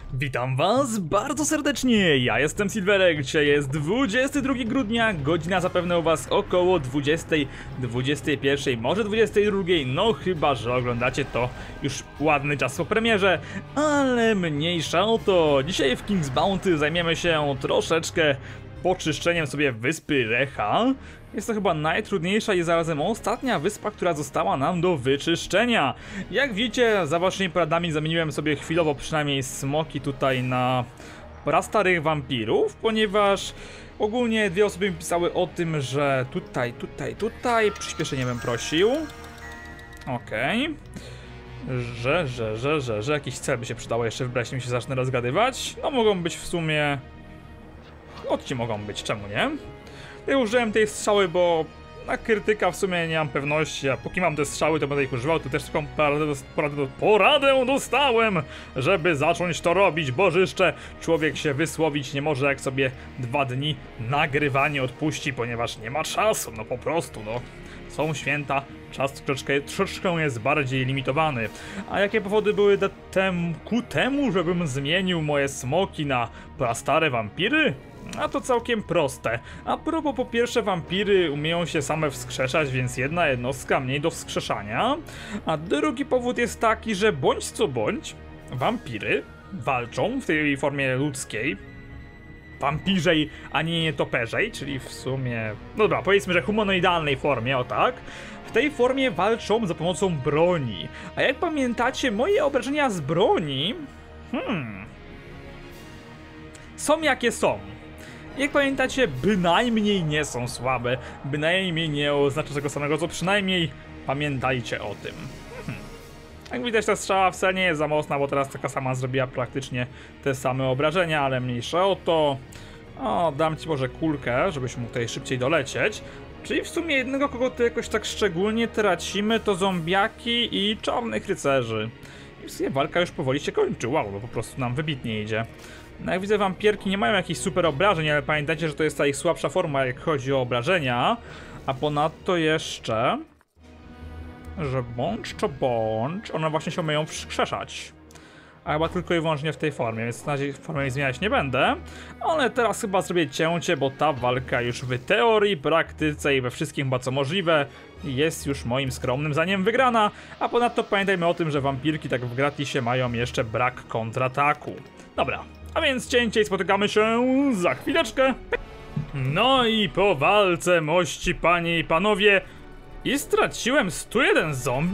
Witam was bardzo serdecznie, ja jestem Silverek, dzisiaj jest 22 grudnia, godzina zapewne u was około 20, 21, może 22, no chyba, że oglądacie to już ładny czas po premierze, ale mniejsza o to. Dzisiaj w King's Bounty zajmiemy się troszeczkę poczyszczeniem sobie wyspy Recha. Jest to chyba najtrudniejsza i zarazem ostatnia wyspa, która została nam do wyczyszczenia. Jak widzicie, za waszymi poradami zamieniłem sobie chwilowo przynajmniej smoki tutaj na prastarych wampirów, ponieważ ogólnie dwie osoby mi pisały o tym, że tutaj przyspieszenie bym prosił. Okej. Że jakiś cel by się przydało jeszcze wybrać, nim się zacznę rozgadywać. No mogą być w sumie... Chodźcie, mogą być, czemu nie? Ja użyłem tej strzały, bo na krytyka w sumie nie mam pewności, a póki mam te strzały, to będę ich używał. Tu też taką poradę dostałem, żeby zacząć to robić, bo jeszcze człowiek się wysłowić nie może, jak sobie 2 dni nagrywanie odpuści, ponieważ nie ma czasu, no po prostu, no. Są święta, czas troszeczkę jest bardziej limitowany. A jakie powody były ku temu, żebym zmienił moje smoki na prastare wampiry? A to całkiem proste. A propos, po pierwsze, wampiry umieją się same wskrzeszać, więc jedna jednostka mniej do wskrzeszania. A drugi powód jest taki, że bądź co bądź, wampiry walczą w tej formie ludzkiej, wampirzej, a nie nietoperzej, czyli w sumie, no dobra, powiedzmy, że humanoidalnej formie, o tak. W tej formie walczą za pomocą broni. A jak pamiętacie, moje obrażenia z broni... są jakie są. Jak pamiętacie, bynajmniej nie są słabe, bynajmniej nie oznacza tego samego, co przynajmniej pamiętajcie o tym. Jak widać, ta strzała wcale nie jest za mocna, bo teraz taka sama zrobiła praktycznie te same obrażenia, ale mniejsza o to. O, dam ci może kulkę, żebyś mógł tutaj szybciej dolecieć. Czyli w sumie jednego, kogo tu jakoś tak szczególnie tracimy, to zombiaki i czarnych rycerzy. I w sumie walka już powoli się kończy, wow, bo po prostu nam wybitnie idzie. No jak widzę, wampierki nie mają jakichś super obrażeń, ale pamiętajcie, że to jest ta ich słabsza forma, jak chodzi o obrażenia. A ponadto jeszcze... że bądź co bądź, one właśnie się umieją wskrzeszać. A chyba tylko i wyłącznie w tej formie, więc na razie formę zmieniać nie będę. Ale teraz chyba zrobię cięcie, bo ta walka już w teorii, praktyce i we wszystkim chyba co możliwe jest już moim skromnym zdaniem wygrana. A ponadto pamiętajmy o tym, że wampirki tak w gratisie mają jeszcze brak kontrataku. Dobra, a więc cięcie i spotykamy się za chwileczkę. No i po walce, mości panie i panowie, i straciłem 101 zombie?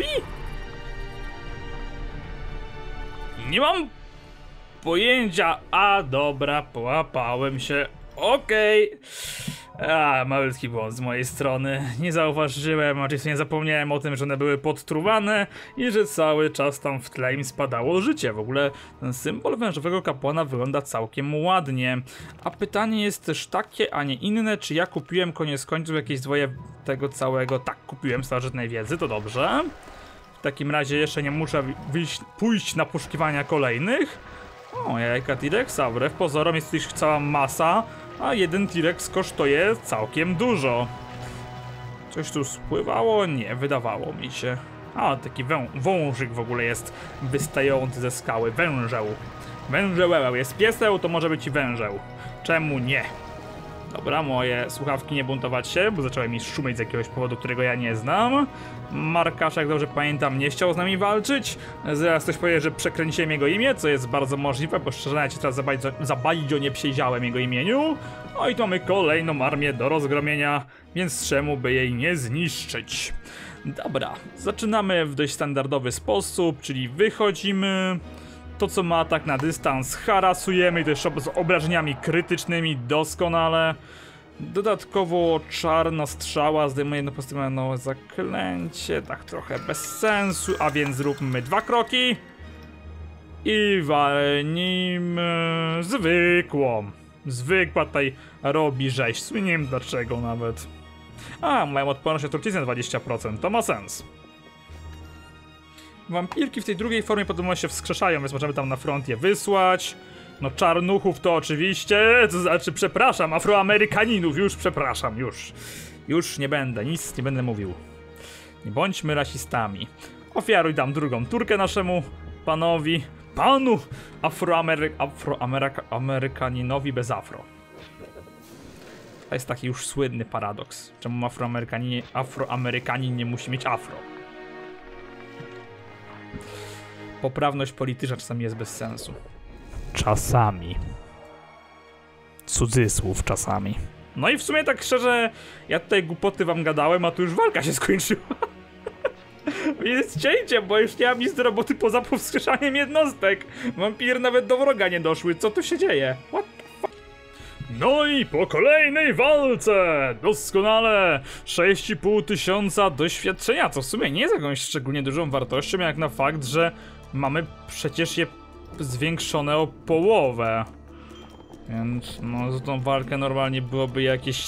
Nie mam pojęcia. A dobra, połapałem się. Okej. Malutki błąd z mojej strony. Nie zauważyłem, oczywiście nie zapomniałem o tym, że one były podtruwane i że cały czas tam w tle im spadało życie. W ogóle ten symbol wężowego kapłana wygląda całkiem ładnie. A pytanie jest też takie, a nie inne, czy ja kupiłem koniec końców jakieś dwoje tego całego? Tak, kupiłem starożytnej wiedzy, to dobrze. W takim razie jeszcze nie muszę pójść na poszukiwania kolejnych. O, jajka T-Rexa, wbrew pozorom jest ich cała masa, a jeden T-Rex kosztuje całkiem dużo. Coś tu spływało? Nie, wydawało mi się. A, taki wążyk w ogóle jest wystający ze skały. Wężeł. Wężeł jest pieseł, to może być i wężeł. Czemu nie? Dobra, moje słuchawki nie buntować się, bo zaczęły mi szumieć z jakiegoś powodu, którego ja nie znam. Markasz, jak dobrze pamiętam, nie chciał z nami walczyć. Zaraz ktoś powie, że przekręciłem jego imię, co jest bardzo możliwe, bo szczerze ja cię teraz za bardzo nie przyjrzałem jego imieniu. No i tu mamy kolejną armię do rozgromienia, więc czemu by jej nie zniszczyć? Dobra, zaczynamy w dość standardowy sposób, czyli wychodzimy. To, co ma atak na dystans, harasujemy i to jeszcze z obrażeniami krytycznymi doskonale. Dodatkowo czarna strzała zdejmuje jedno postawione zaklęcie, tak trochę bez sensu, a więc zróbmy 2 kroki. I walnijmy zwykłą. Zwykła tutaj robi rzeź, nie wiem dlaczego nawet. A, mają odporność na truciznę 20%, to ma sens. Wampirki w tej drugiej formie podobno się wskrzeszają, więc możemy tam na front je wysłać. No czarnuchów to oczywiście, to znaczy przepraszam, afroamerykaninów, już przepraszam, już nie będę, nic nie będę mówił. Nie bądźmy rasistami. Ofiaruj dam drugą turkę naszemu panowi. panu Afroamerykaninowi bez afro. To jest taki już słynny paradoks. Czemu Afroamerykanin nie musi mieć afro? Poprawność polityczna czasami jest bez sensu. Czasami. Cudzysłów czasami. No i w sumie tak szczerze, ja tutaj głupoty wam gadałem, a tu już walka się skończyła. Jest cięcie, bo już nie mam nic do roboty poza powskrzeszaniem jednostek. Wampiry nawet do wroga nie doszły, co tu się dzieje? What the fuck? No i po kolejnej walce! Doskonale! 6,5 tysiąca doświadczenia, co w sumie nie jest jakąś szczególnie dużą wartością, jak na fakt, że mamy przecież je zwiększone o połowę. Więc no za tą walkę normalnie byłoby jakieś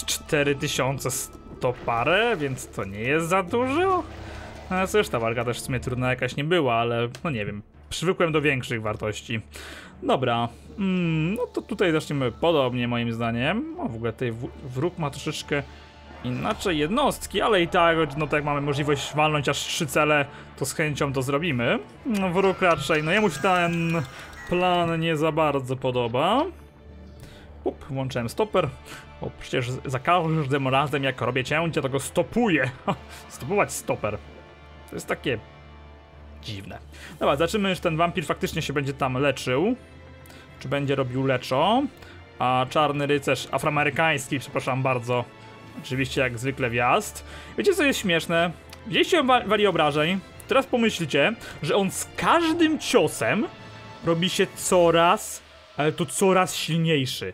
4100 parę, więc to nie jest za dużo. No cóż, ta walka też w sumie trudna jakaś nie była, ale no nie wiem, przywykłem do większych wartości. Dobra, no to tutaj zaczniemy podobnie moim zdaniem. O, w ogóle tutaj wróg ma troszeczkę inaczej jednostki, ale i tak, no tak jak mamy możliwość walnąć aż 3 cele, to z chęcią to zrobimy. No, wróg raczej, no jemu się ten plan nie za bardzo podoba. Włączyłem stoper, bo przecież za każdym razem jak robię cięcie, to go stopuję. Stopować stoper. To jest takie dziwne. Dobra, zobaczymy, czy ten wampir faktycznie się będzie tam leczył. Czy będzie robił leczo. A czarny rycerz afroamerykański, przepraszam bardzo. Oczywiście jak zwykle wjazd. Wiecie co jest śmieszne? Widzieliście wali obrażeń? Teraz pomyślcie, że on z każdym ciosem robi się coraz, ale to coraz silniejszy.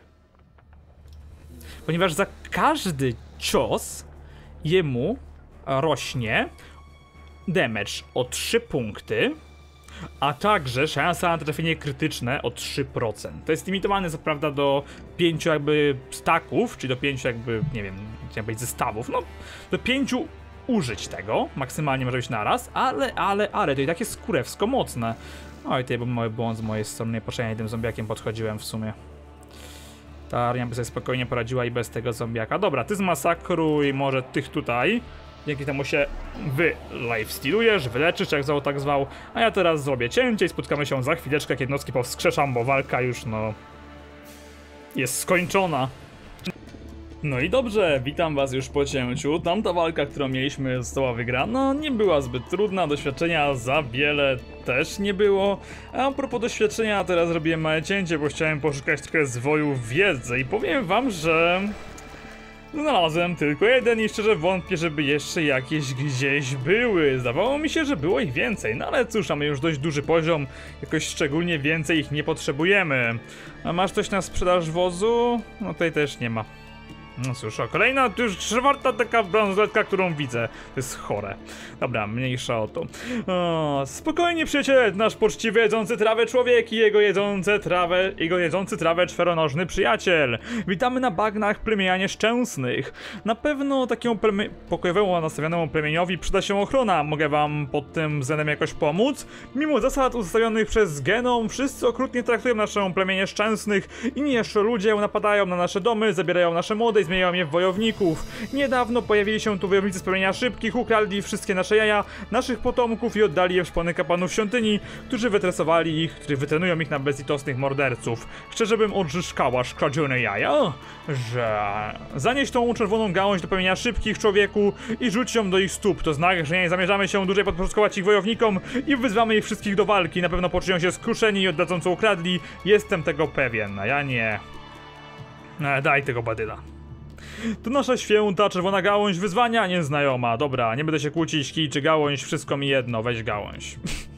Ponieważ za każdy cios jemu rośnie damage o 3 punkty, a także szansa na trafienie krytyczne o 3%. To jest limitowane co prawda do 5 jakby staków, czyli do 5 jakby, nie wiem, jakby zestawów, no do 5 użyć tego, maksymalnie może być naraz, ale to i tak jest kurewsko mocne. Oj, tutaj był mały błąd z mojej strony, niepotrzebnie tym zombiakiem podchodziłem w sumie. Ta armia by sobie spokojnie poradziła i bez tego zombiaka. Dobra, ty zmasakruj może tych tutaj. Dzięki temu się lifestealujesz, wyleczysz, jak zwał tak zwał. A ja teraz zrobię cięcie i spotkamy się za chwileczkę, jak jednostki powskrzeszam, bo walka już no jest skończona. No i dobrze, witam was już po cięciu. Tamta walka, którą mieliśmy, została wygrana, nie była zbyt trudna, doświadczenia za wiele też nie było. A propos doświadczenia, teraz robiłem małe cięcie, bo chciałem poszukać trochę zwoju wiedzy i powiem wam, że znalazłem tylko jeden i szczerze wątpię, żeby jeszcze jakieś gdzieś były. Zdawało mi się, że było ich więcej, no ale cóż, mamy już dość duży poziom, jakoś szczególnie więcej ich nie potrzebujemy. A masz coś na sprzedaż wozu? No tutaj też nie ma. No cóż, o, kolejna, to już 4. taka bransoletka, którą widzę. To jest chore. Dobra, mniejsza o to. O, spokojnie przyjaciele, nasz poczciwy jedzący trawę człowiek i jego jedzący trawę czweronożny przyjaciel. Witamy na bagnach plemienia nieszczęsnych. Na pewno takiemu pokojowemu nastawionemu plemieniowi przyda się ochrona. Mogę wam pod tym względem jakoś pomóc? Mimo zasad ustawionych przez genom, wszyscy okrutnie traktują nasze plemię nieszczęsnych. Inni jeszcze ludzie napadają na nasze domy, zabierają nasze młode i zmieniają je w wojowników. Niedawno pojawili się tu wojownicy z plemienia szybkich, ukradli wszystkie nasze jaja, naszych potomków i oddali je w szpony kapłanów świątyni, którzy wytresowali ich, którzy wytrenują ich na bezlitosnych morderców. Chcę, żebym odzyskała skradzione jaja? Że... Zanieś tą czerwoną gałąź do plemienia szybkich, człowieku, i rzuć ją do ich stóp. To znak, że nie zamierzamy się dłużej podporządkować ich wojownikom i wyzwamy ich wszystkich do walki. Na pewno poczują się skruszeni i oddadzą co ukradli. Jestem tego pewien, a ja nie. Daj tego badyla. To nasza święta, czerwona gałąź, wyzwania nieznajoma. Dobra, nie będę się kłócić, kij czy gałąź, wszystko mi jedno, weź gałąź.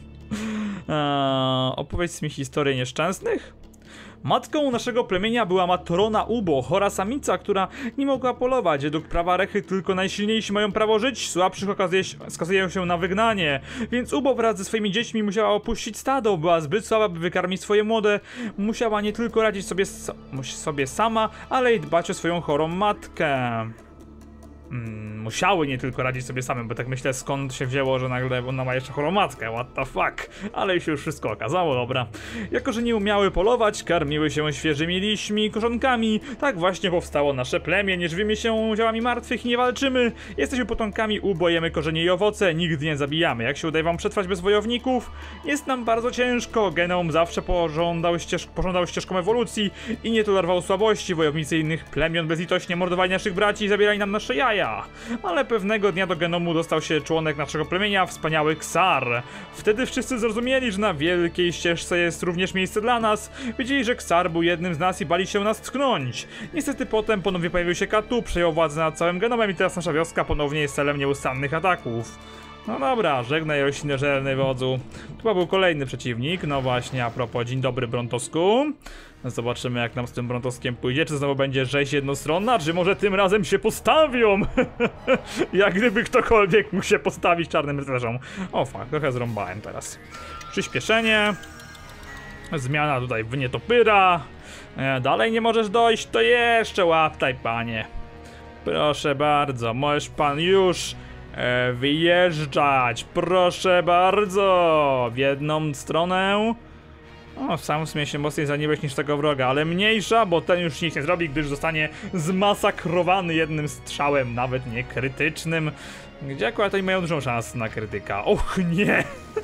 Opowiedz mi historię nieszczęsnych? Matką naszego plemienia była matrona Ubo, chora samica, która nie mogła polować. Według prawa Rechy tylko najsilniejsi mają prawo żyć, słabszych skazują się na wygnanie. Więc Ubo wraz ze swoimi dziećmi musiała opuścić stado, była zbyt słaba, by wykarmić swoje młode. Musiała nie tylko radzić sobie sama, ale i dbać o swoją chorą matkę. musiały nie tylko radzić sobie samym, bo tak myślę, skąd się wzięło, że nagle ona ma jeszcze chorą matkę, what the fuck, ale się już wszystko okazało, dobra. Jako, że nie umiały polować, karmiły się świeżymi liśćmi, korzonkami, tak właśnie powstało nasze plemię, nie żywimy się ciałami martwych i nie walczymy, jesteśmy potomkami, ubojemy korzenie i owoce, nigdy nie zabijamy. Jak się udaje wam przetrwać bez wojowników? Jest nam bardzo ciężko, genom zawsze pożądał ścieżką ewolucji i nie tolerował słabości, wojownicy innych plemion bezlitośnie mordowali naszych braci i zabierali nam nasze jaja. Ale pewnego dnia do genomu dostał się członek naszego plemienia, wspaniały Xar. Wtedy wszyscy zrozumieli, że na wielkiej ścieżce jest również miejsce dla nas. Wiedzieli, że Xar był jednym z nas i bali się nas tknąć. Niestety potem ponownie pojawił się Katu, przejął władzę nad całym genomem i teraz nasza wioska ponownie jest celem nieustannych ataków. No dobra, żegnaj roślinożerny wodzu. Tu chyba był kolejny przeciwnik, no właśnie, a propos, dzień dobry Brontosku. Zobaczymy jak nam z tym Brontoskiem pójdzie, czy znowu będzie rzeź jednostronna, czy może tym razem się postawią. Jak gdyby ktokolwiek mógł się postawić czarnym rycerzom. O fuck, trochę zrąbałem teraz. Przyspieszenie. Zmiana tutaj w nietopyra. Dalej nie możesz dojść, to jeszcze łaptaj panie. Proszę bardzo, możesz pan już wyjeżdżać, proszę bardzo, w jedną stronę. O, sam w sumie się mocniej zaniłeś niż tego wroga, ale mniejsza, bo ten już nic nie zrobi, gdyż zostanie zmasakrowany jednym strzałem, nawet nie krytycznym. Gdzie akurat oni mają dużą szansę na krytyka. Och nie!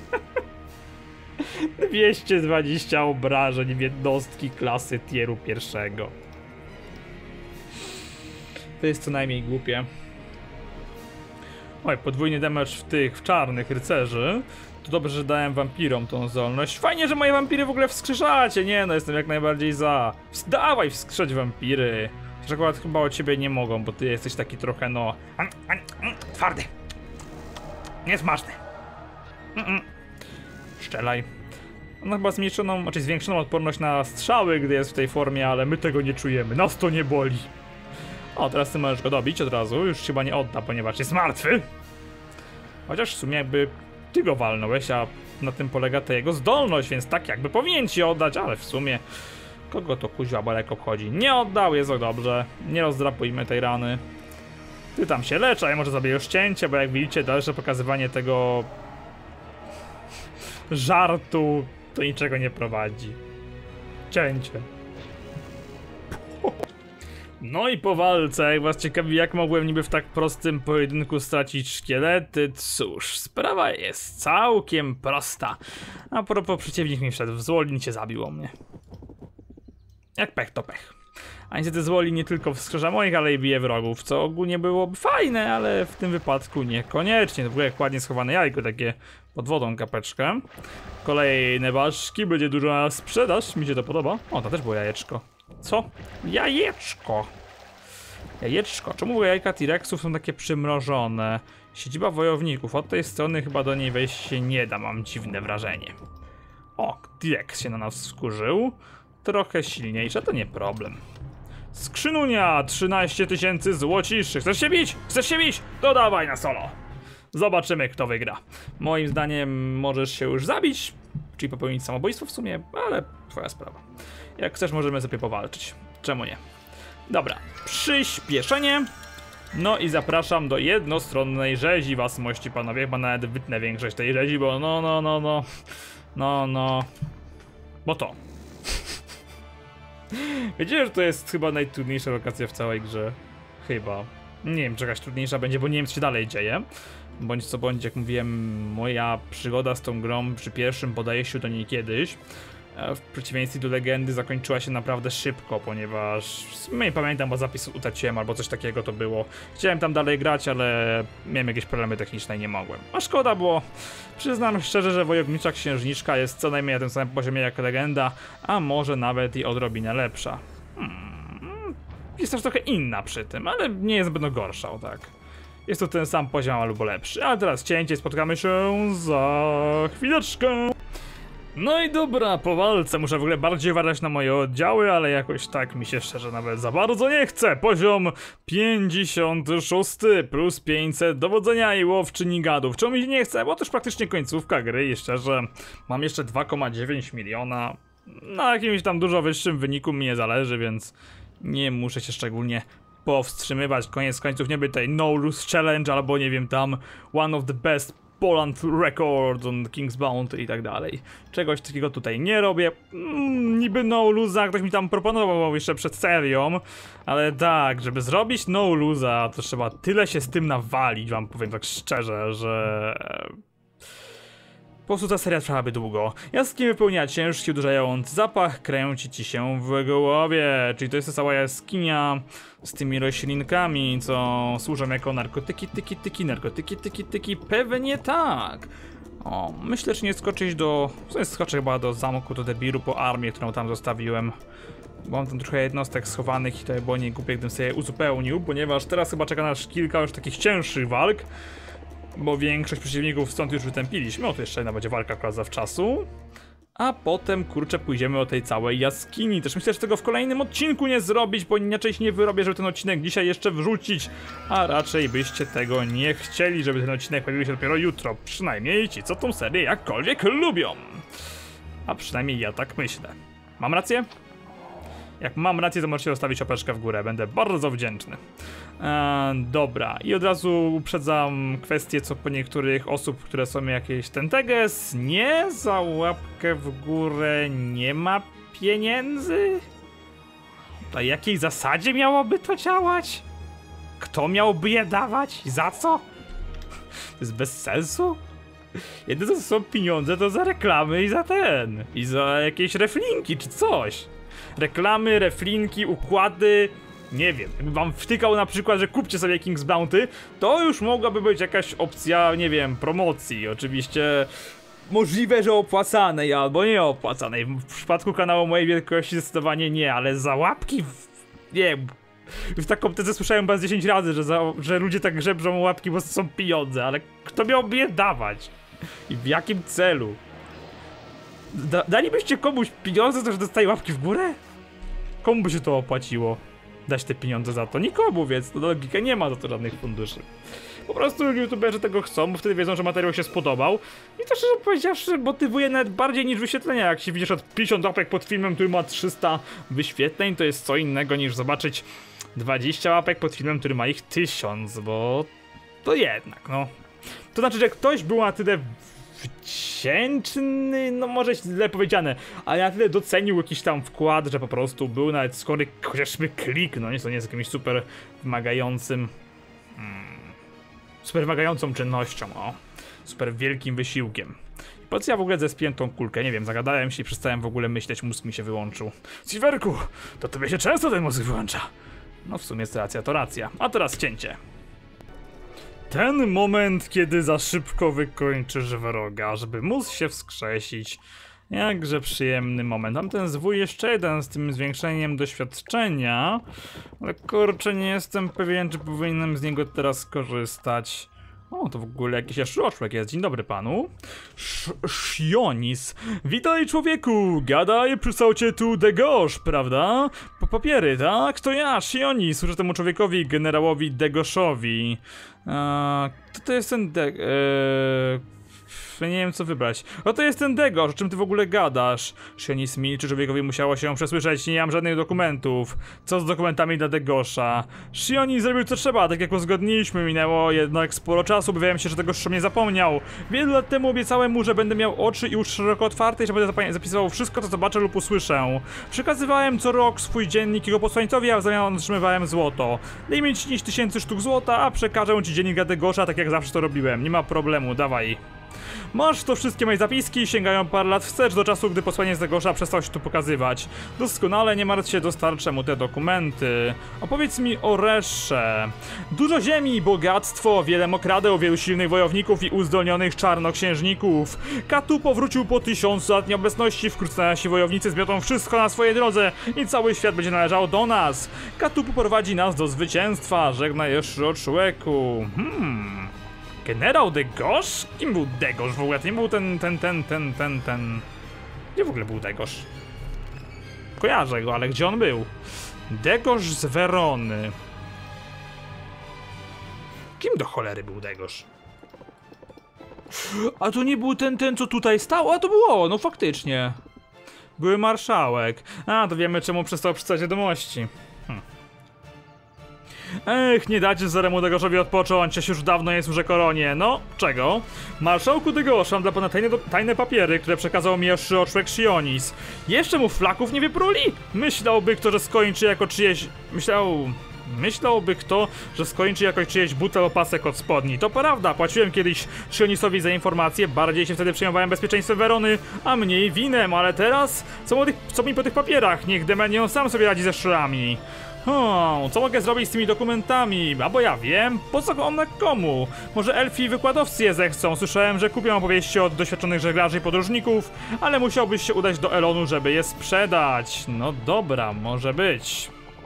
220 obrażeń w jednostki klasy tieru pierwszego. To jest co najmniej głupie. Oj, podwójny damage w czarnych rycerzy. To dobrze, że dałem wampirom tą zdolność. Fajnie, że moje wampiry w ogóle wskrzeszacie. Nie no, jestem jak najbardziej za. Dawaj wskrzeć wampiry. Chociaż akurat chyba od ciebie nie mogą, bo ty jesteś taki trochę no... twardy. Niesmaczny. Szczelaj. On chyba zwiększoną odporność na strzały, gdy jest w tej formie, ale my tego nie czujemy. Nas to nie boli. O, teraz ty możesz go dobić od razu. Już chyba nie odda, ponieważ jest martwy. Chociaż w sumie jakby ty go walnąłeś, a na tym polega ta jego zdolność, więc tak jakby powinien ci oddać, ale w sumie kogo to kuźwa balek obchodzi? Nie oddał, jest dobrze. Nie rozdrapujmy tej rany. Ty tam się lecz, a ja może zrobię już cięcie, bo jak widzicie, dalsze pokazywanie tego żartu to niczego nie prowadzi. Cięcie. No i po walce, jak was ciekawi, jak mogłem niby w tak prostym pojedynku stracić szkielety, cóż, sprawa jest całkiem prosta. A propos, przeciwnik mi wszedł w złolin, cię zabiło mnie. Jak pech to pech. A niestety złolin nie tylko wskrzesza moich, ale i bije wrogów, co ogólnie byłoby fajne, ale w tym wypadku niekoniecznie. To było jak ładnie schowane jajko, takie pod wodą kapeczkę. Kolejne ważki, będzie duża sprzedaż, mi się to podoba. O, to też było jajeczko. Co? Jajeczko! Jajeczko. Czemu jajka T-Rexów są takie przymrożone? Siedziba wojowników. Od tej strony chyba do niej wejść się nie da, mam dziwne wrażenie. O, T-Rex się na nas wkurzył. Trochę silniejsza, to nie problem. Skrzynunia! 13 000 złociszy. Chcesz się bić? Chcesz się bić? To dawaj na solo. Zobaczymy, kto wygra. Moim zdaniem możesz się już zabić, czyli popełnić samobójstwo w sumie, ale twoja sprawa. Jak chcesz, możemy sobie powalczyć. Czemu nie? Dobra, przyspieszenie. No i zapraszam do jednostronnej rzezi was, mości panowie. Chyba nawet wytnę większość tej rzezi, bo no. Bo to. Wiecie, że to jest chyba najtrudniejsza lokacja w całej grze? Chyba. Nie wiem, czy jakaś trudniejsza będzie, bo nie wiem, co się dalej dzieje. Bądź co bądź, jak mówiłem, moja przygoda z tą grą przy pierwszym podejściu do niej kiedyś, w przeciwieństwie do Legendy, zakończyła się naprawdę szybko, ponieważ nie pamiętam, bo zapis utraciłem albo coś takiego to było. Chciałem tam dalej grać, ale miałem jakieś problemy techniczne i nie mogłem. A szkoda, bo przyznam szczerze, że Wojownicza Księżniczka jest co najmniej na tym samym poziomie jak Legenda, a może nawet i odrobinę lepsza. Jest też trochę inna przy tym, ale nie jest zbyt gorsza, o tak. Jest to ten sam poziom albo lepszy. A teraz cięcie, spotkamy się za chwileczkę. No i dobra, po walce muszę w ogóle bardziej uważać na moje oddziały, ale jakoś tak mi się szczerze nawet za bardzo nie chce. Poziom 56 plus 500 dowodzenia i łowczyni gadów. Czemu mi się nie chce? Bo to już praktycznie końcówka gry i szczerze mam jeszcze 2,9 miliona. Na jakimś tam dużo wyższym wyniku mi nie zależy, więc nie muszę się szczególnie powstrzymywać. Koniec końców nie będzie tutaj no lose challenge albo nie wiem tam one of the best Poland record on King's Bounty i tak dalej. Czegoś takiego tutaj nie robię. Niby no lose'a ktoś mi tam proponował jeszcze przed serią, ale tak, żeby zrobić no lose'a to trzeba tyle się z tym nawalić, wam powiem tak szczerze, że po prostu ta seria trwałaby długo. Jaskinie wypełnia ciężki, uderzający zapach, kręci ci się w głowie. Czyli to jest ta cała jaskinia z tymi roślinkami, co służą jako narkotyki, narkotyki. Pewnie tak. O, myślę, że nie skoczyć do... skoczę chyba do zamku, do Debiru po armię, którą tam zostawiłem. Bo mam tam trochę jednostek schowanych i to by było niegłupie, gdybym sobie uzupełnił, ponieważ teraz chyba czeka nas kilka już takich cięższych walk. Bo większość przeciwników stąd już wytępiliśmy, o to jeszcze jedna będzie walka akurat zawczasu. A potem, kurczę, pójdziemy do tej całej jaskini. Też myślę, że tego w kolejnym odcinku nie zrobić, bo inaczej się nie wyrobię, żeby ten odcinek dzisiaj jeszcze wrzucić. A raczej byście tego nie chcieli, żeby ten odcinek pojawił się dopiero jutro. Przynajmniej ci, co tą serię jakkolwiek lubią. A przynajmniej ja tak myślę. Mam rację? Jak mam rację, to możecie zostawić łapeczkę w górę, będę bardzo wdzięczny. Dobra, i od razu uprzedzam kwestię co po niektórych osób, które są jakieś tenteges. Nie, za łapkę w górę nie ma pieniędzy? Na jakiej zasadzie miałoby to działać? Kto miałby je dawać? I za co? To jest bez sensu? Jedyne co są pieniądze to za reklamy i za i za jakieś reflinki czy coś. Reklamy, reflinki, układy, nie wiem, jakby wam wtykał na przykład, że kupcie sobie King's Bounty, to już mogłaby być jakaś opcja, nie wiem, promocji, oczywiście możliwe, że opłacanej albo nie opłacanej, w przypadku kanału mojej wielkości zdecydowanie nie, ale za łapki, nie wiem, w taką tezę słyszałem chyba z 10 razy, że ludzie tak grzebrzą łapki, bo to są pieniądze, ale kto miałby je dawać i w jakim celu? Dalibyście komuś pieniądze za to, że dostaje łapki w górę? Komu by się to opłaciło? Dać te pieniądze za to? Nikomu, więc to logika nie ma za to żadnych funduszy. Po prostu youtuberzy tego chcą, bo wtedy wiedzą, że materiał się spodobał. I to szczerze powiedziawszy motywuje nawet bardziej niż wyświetlenia. Jak się widzisz od 50 łapek pod filmem, który ma 300 wyświetleń, to jest co innego niż zobaczyć 20 łapek pod filmem, który ma ich 1000, bo to jednak, no. To znaczy, że ktoś był na tyle wdzięczny, no może źle powiedziane, ale na tyle docenił jakiś tam wkład, że po prostu był nawet skory chociażby kliknąć, to nie jest jakimś super wymagającym super wymagającą czynnością, o, super wielkim wysiłkiem. I po co ja w ogóle zespiłem tą kulkę, nie wiem, zagadałem się i przestałem w ogóle myśleć, mózg mi się wyłączył. Silverku, to tobie się często ten mózg wyłącza. No w sumie jest racja, to racja. A teraz cięcie. Ten moment, kiedy za szybko wykończysz wroga, żeby móc się wskrzesić. Jakże przyjemny moment. Mam ten zwój jeszcze jeden z tym zwiększeniem doświadczenia, ale kurczę, nie jestem pewien, czy powinienem z niego teraz korzystać. O, to w ogóle jakiś jaszczoczłek jest. Dzień dobry panu. Shionis. Witaj człowieku, gadaj, przysłał cię tu Degosz, prawda? Po papiery, tak? To ja, Shionis, służę temu człowiekowi, generałowi Degoszowi. To jest ten nie wiem co wybrać. O, to jest ten Degosz, o czym ty w ogóle gadasz? Shionis milczy, człowiekowi musiało się przesłyszeć, nie mam żadnych dokumentów. Co z dokumentami dla Degosza? Shionis zrobił co trzeba, tak jak uzgodniliśmy, minęło jednak sporo czasu, obawiałem się, że Degosz mnie zapomniał. Wiele lat temu obiecałem mu, że będę miał oczy i uszy szeroko otwarte i że będę zapisywał wszystko, co zobaczę lub usłyszę. Przekazywałem co rok swój dziennik jego posłańcowi, a w zamian otrzymywałem złoto. Daj mi 10 000 sztuk złota, a przekażę ci dziennik dla Degosza, tak jak zawsze to robiłem. Nie ma problemu, dawaj. Masz to wszystkie moje zapiski, sięgają parę lat wstecz do czasu, gdy posłaniec Degosza przestał się tu pokazywać. Doskonale, nie martw się, dostarczę mu te dokumenty. Opowiedz mi o reszcie. Dużo ziemi, bogactwo, wiele mokradeł, wielu silnych wojowników i uzdolnionych czarnoksiężników. Katu powrócił po 1000 lat nieobecności, wkrótce nasi wojownicy zmiotą wszystko na swojej drodze i cały świat będzie należał do nas. Katu poprowadzi nas do zwycięstwa, żegnaj jeszcze człowieku. Generał Degosz? Kim był Degosz w ogóle? To nie był ten... Gdzie w ogóle był Degosz? Kojarzę go, ale gdzie on był? Degosz z Werony. Kim do cholery był Degosz? A to nie był ten co tutaj stał? A to było, no faktycznie. Były marszałek. A, to wiemy czemu przestał przysłać wiadomości. Ech, nie dacie Cezaremu Degoszowi odpocząć, aż już dawno nie służę koronie. No, czego? Marszałku Degosza, mam dla pana tajne papiery, które przekazał mi oszczłek Shionis. Jeszcze mu flaków nie wypruli? Myślałby kto, że skończy jako czyjeś... Myślałby kto, że skończy jako czyjeś butel opasek od spodni. To prawda, płaciłem kiedyś Shionisowi za informacje, bardziej się wtedy przejmowałem bezpieczeństwem Werony, a mniej winem, ale teraz? Co mi po tych papierach? Niech Demenion sam sobie radzi ze szczurami. Co mogę zrobić z tymi dokumentami? A bo ja wiem, po co one komu? Może elfi wykładowcy je zechcą? Słyszałem, że kupią opowieści od doświadczonych żeglarzy i podróżników, ale musiałbyś się udać do Elonu, żeby je sprzedać. No dobra, może być.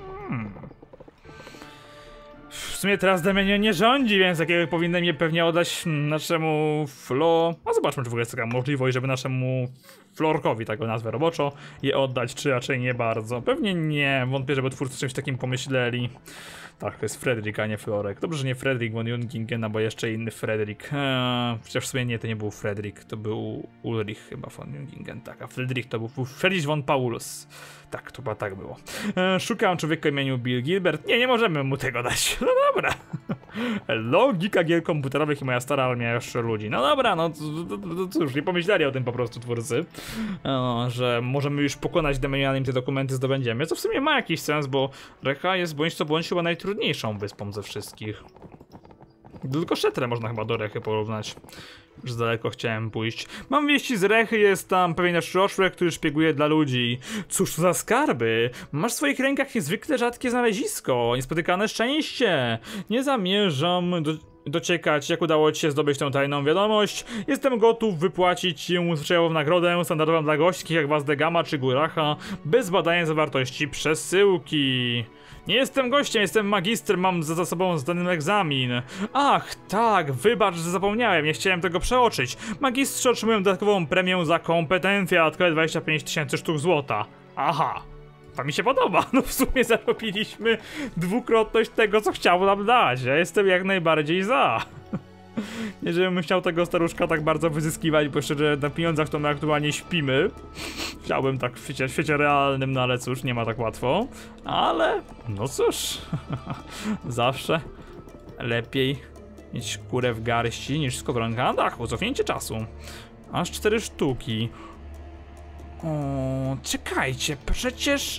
W sumie teraz Demenion nie rządzi, więc jakiego powinienem je pewnie oddać naszemu A zobaczmy, czy w ogóle jest taka możliwość, żeby naszemu Florkowi, tak go nazwę roboczo, je oddać, czy raczej nie bardzo. Pewnie nie, wątpię, żeby twórcy czymś takim pomyśleli. Tak, to jest Fredrik, a nie Florek. Dobrze, że nie Fredrik von Jungingen, bo jeszcze inny Fredrik. Chociaż w sumie nie, to nie był Fredrik, to był Ulrich chyba von Jungingen, tak, a Fredrik to był Friedrich von Paulus. Tak, to chyba tak było. Szukam człowieka o imieniu Bill Gilbert. Nie możemy mu tego dać. No dobra. Logika gier komputerowych i moja stara armia jeszcze ludzi. No dobra, no cóż, nie pomyśleli o tym po prostu twórcy. Że możemy już pokonać Demenianem, te dokumenty zdobędziemy. Co w sumie ma jakiś sens, bo Recha jest bądź co bądź chyba najtrudniejszą wyspą ze wszystkich. Tylko Szetrę można chyba do Rechy porównać. Już za daleko chciałem pójść. Mam wieści z Rechy, jest tam pewien nasz oszłek, który szpieguje dla ludzi. Cóż to za skarby? Masz w swoich rękach niezwykle rzadkie znalezisko, niespotykane szczęście. Nie zamierzam dociekać, jak udało ci się zdobyć tę tajną wiadomość. Jestem gotów wypłacić ci zwyczajową nagrodę, standardową dla gości jak Wazdegama czy Guracha, bez badania zawartości przesyłki. Nie jestem gościem, jestem magistrem, mam za sobą zdany egzamin. Ach, tak, wybacz, że zapomniałem, nie chciałem tego przeoczyć. Magistrzy otrzymują dodatkową premię za kompetencję, a dodatkowe 25 000 sztuk złota. Aha, to mi się podoba, no w sumie zarobiliśmy dwukrotność tego, co chciał nam dać. Ja jestem jak najbardziej za. Nie żebym chciał tego staruszka tak bardzo wyzyskiwać, bo szczerze na pieniądzach to my aktualnie śpimy. Chciałbym tak w świecie realnym, no ale cóż, nie ma tak łatwo. Ale, no cóż, zawsze lepiej mieć kurę w garści niż skowronkę na dachu. Cofnięcie czasu. Aż 4 sztuki. O, czekajcie, przecież...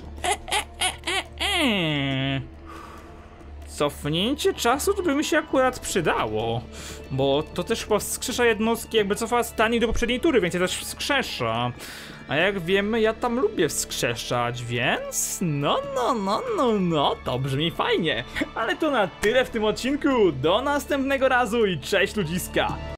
Cofnięcie czasu to by mi się akurat przydało, bo to też chyba wskrzesza jednostki, jakby cofa stanik do poprzedniej tury, więc ja też wskrzesza. A jak wiemy, ja tam lubię wskrzeszać, więc no, to brzmi fajnie. Ale to na tyle w tym odcinku, do następnego razu i cześć ludziska!